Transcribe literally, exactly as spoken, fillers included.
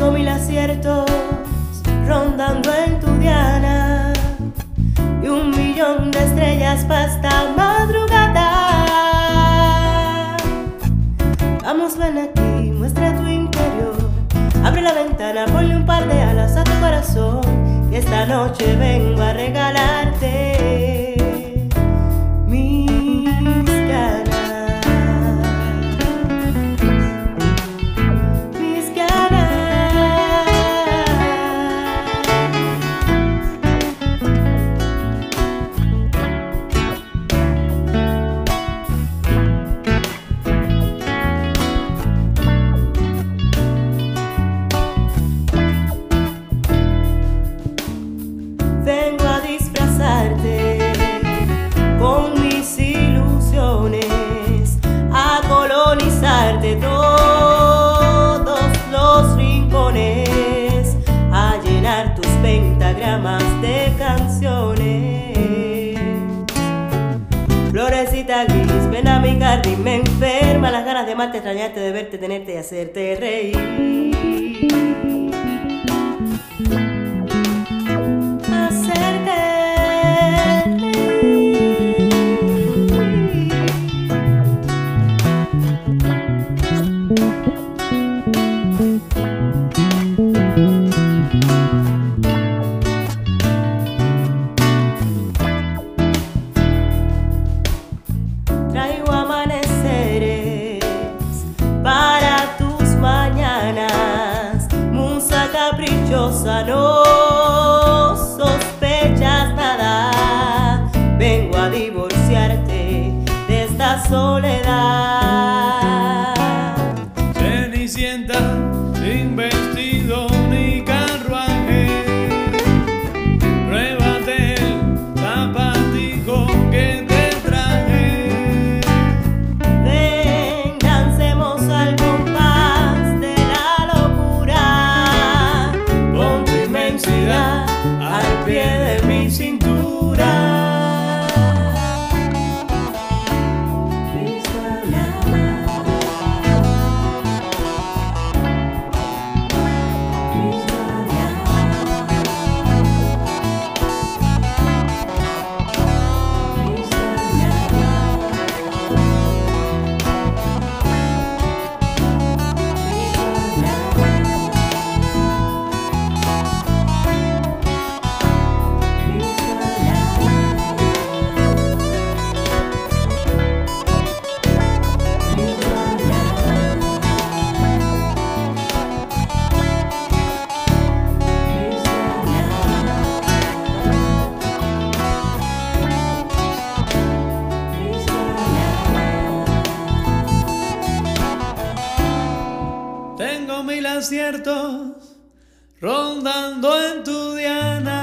Tengo mil aciertos rondando en tu diana y un millón de estrellas para esta madrugada. Vamos, ven aquí, muestra tu interior. Abre la ventana, ponle un par de alas a tu corazón, que esta noche vengo a regalarte mis ganas. Mis ganas. Vengo a disfrazarte con mis ilusiones, a colonizarte todos los rincones, a llenar tus pentagramas de canciones. Florecita gris, ven a mi jardín, me enferma las ganas de amarte, extrañarte, de verte, tenerte y hacerte reír. Traigo amaneceres para tus mañanas, musa caprichosa, no sospechas nada. Vengo a divorciarte de esta soledad. Cenicienta, sin vestido ni carruaje, pruébate el zapatico que te traje. Ven, dancemos al compás de la locura, Pon tu inmensidad al pie de mi cintura. Mis ganas, mis ganas, mis Tengo mil aciertos rondando en tu diana